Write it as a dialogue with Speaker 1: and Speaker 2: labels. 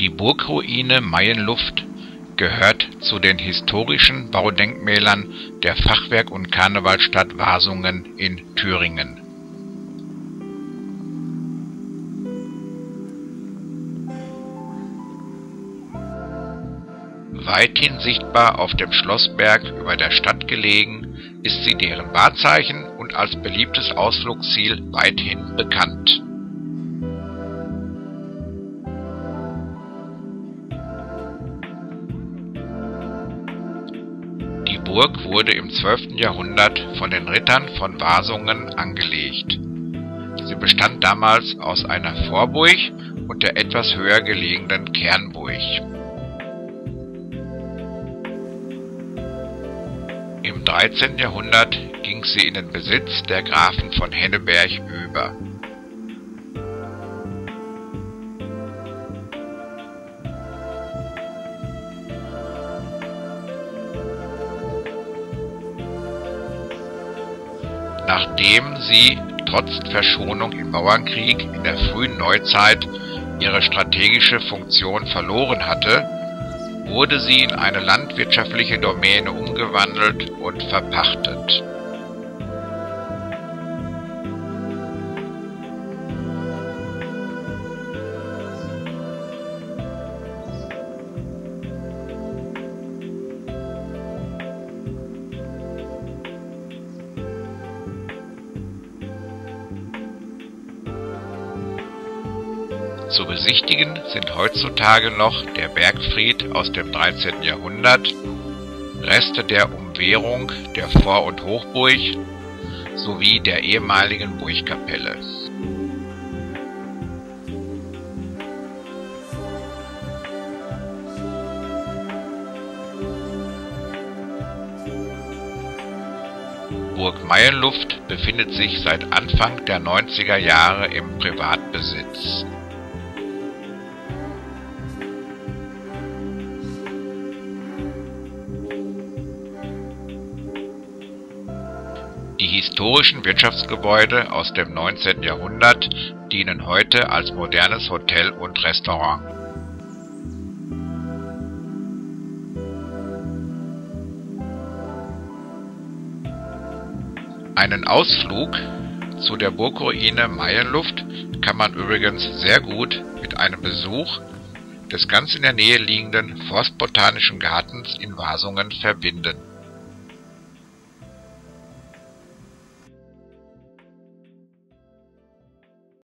Speaker 1: Die Burgruine Mayenluft gehört zu den historischen Baudenkmälern der Fachwerk- und Karnevalstadt Wasungen in Thüringen. Weithin sichtbar auf dem Schlossberg über der Stadt gelegen, ist sie deren Wahrzeichen und als beliebtes Ausflugsziel weithin bekannt. Die Burg wurde im 12. Jahrhundert von den Rittern von Wasungen angelegt. Sie bestand damals aus einer Vorburg und der etwas höher gelegenen Kernburg. Im 13. Jahrhundert ging sie in den Besitz der Grafen von Henneberg über. Nachdem sie trotz Verschonung im Bauernkrieg in der frühen Neuzeit ihre strategische Funktion verloren hatte, wurde sie in eine landwirtschaftliche Domäne umgewandelt und verpachtet. Zu besichtigen sind heutzutage noch der Bergfried aus dem 13. Jahrhundert, Reste der Umwehrung der Vor- und Hochburg sowie der ehemaligen Burgkapelle. Burg Mayenluft befindet sich seit Anfang der 90er Jahre im Privatbesitz. Die historischen Wirtschaftsgebäude aus dem 19. Jahrhundert dienen heute als modernes Hotel und Restaurant. Einen Ausflug zu der Burgruine Mayenluft kann man übrigens sehr gut mit einem Besuch des ganz in der Nähe liegenden Forstbotanischen Gartens in Wasungen verbinden.